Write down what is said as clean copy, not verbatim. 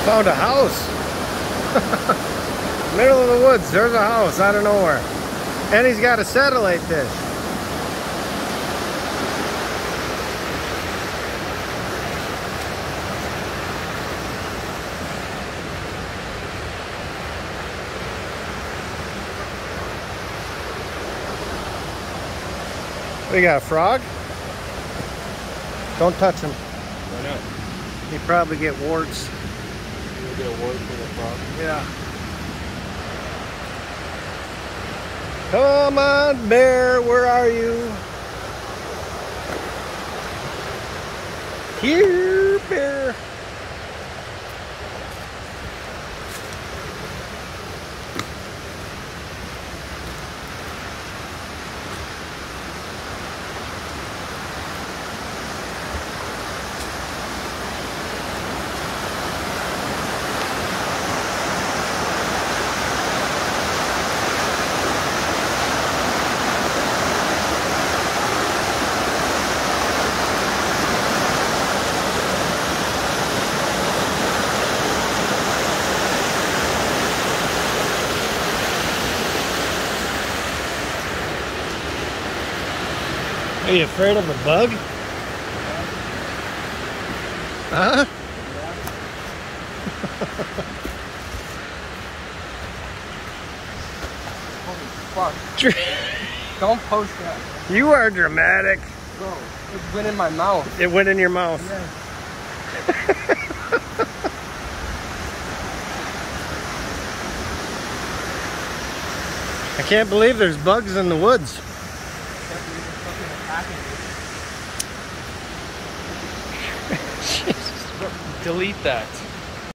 Found a house. Middle of the woods, there's a house out of nowhere. And he's got a satellite dish. We got a frog? Don't touch him. Why not? He'd probably get warts. You get a wart from the frog? Yeah. Come on, bear, where are you? Here, bear. Are you afraid of a bug? Huh? Holy fuck. Don't post that. You are dramatic. Bro, it went in my mouth. It went in your mouth. Yeah. I can't believe there's bugs in the woods. Delete that.